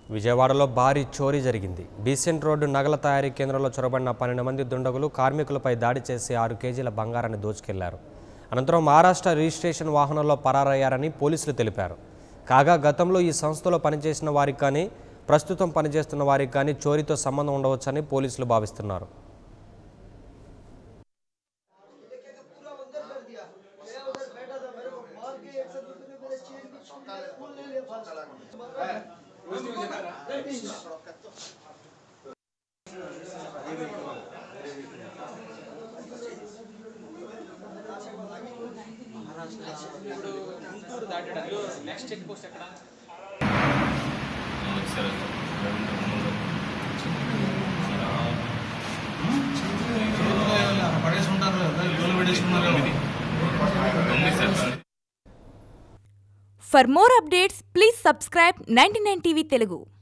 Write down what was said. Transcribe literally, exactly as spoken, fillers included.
విజయవాడలో భారీ చోరీ జరిగింది. బీసెంట్ రోడ్డు నగల తయారీ కేంద్రంలో చొరబడిన పన్నెండు మంది దుండగులు కార్మికులపై దాడి చేసి ఆరు కేజీల బంగారాన్ని దోచుకెళ్లారు. అనంతరం మహారాష్ట్ర రిజిస్ట్రేషన్ వాహనంలో పరారయ్యారని పోలీసులు తెలిపారు. కాగా గతంలో ఈ సంస్థలో పనిచేసిన వారికి కానీ ప్రస్తుతం పనిచేస్తున్న వారికి కానీ చోరీతో సంబంధం ఉండవచ్చని పోలీసులు భావిస్తున్నారు. నెక్స్ట్ చెక్ పోస్ట్ ఎక్కడ పడేసి ఉంటారు కదా పడేసుకున్నారు. For more updates, please subscribe ninety-nine T V Telugu.